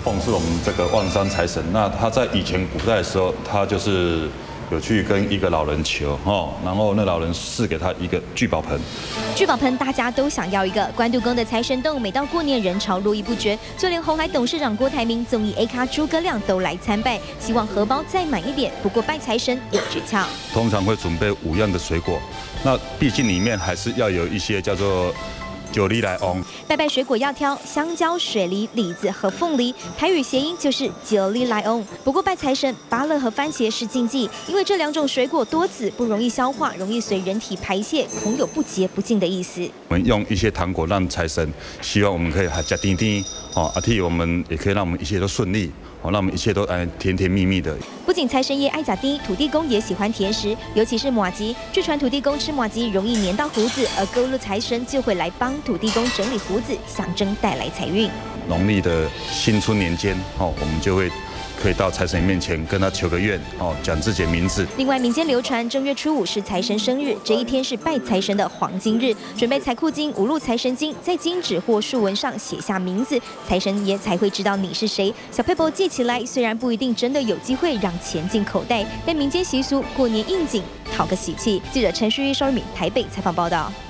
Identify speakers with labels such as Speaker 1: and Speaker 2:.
Speaker 1: 奉祀我们这个望山财神。那他在以前古代的时候，他就是有去跟一个老人求然后那老人赐给他一个聚宝盆。
Speaker 2: 聚宝盆大家都想要一个，关渡宫的财神洞每到过年人潮络绎不绝，就连鸿海董事长郭台铭、综艺 A 咖诸葛亮都来参拜，希望荷包再满一点。不过拜财神有诀窍，
Speaker 1: 通常会准备5样的水果，那毕竟里面还是要有一些叫做九梨来翁。
Speaker 2: 拜拜水果要挑香蕉、水梨、李子和凤梨，台语谐音就是九梨来翁。不过拜财神，芭乐和番茄是禁忌，因为这2种水果多籽，不容易消化，容易随人体排泄，恐有不洁不净的意思。
Speaker 1: 我们用一些糖果让财神，希望我们可以加甜甜替我们也可以让我们一切都顺利让我们一切都甜甜蜜蜜的。
Speaker 2: 不仅财神爷爱假丁，土地公也喜欢甜食，尤其是麻糬。据传土地公吃麻糬容易粘到胡子，而勾勒财神就会来帮土地公整理胡子，象征带来财运。
Speaker 1: 农历的新春年间我们就会可以到财神面前跟他求个愿讲自己的名字。
Speaker 2: 另外，民间流传正月初5是财神生日，这一天是拜财神的黄金日，准备财库金、5路财神金，在金纸或竖纹上写下名字，财神爷才会知道你是谁。小撇步记起来，虽然不一定真的有机会让钱进口袋，但民间习俗过年应景，讨个喜气。记者陈旭、邵玉敏台北采访报道。